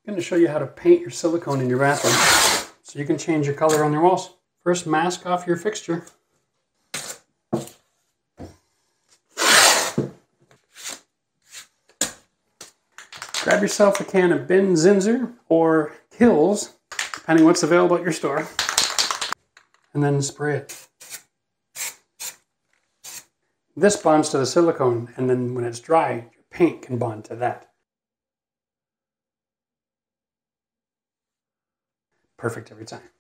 I'm going to show you how to paint your silicone in your bathroom so you can change your color on your walls. First, mask off your fixture. Grab yourself a can of Bin Zinzer or Hills, depending what's available at your store, and then spray it. This bonds to the silicone, and then when it's dry, your paint can bond to that. Perfect every time.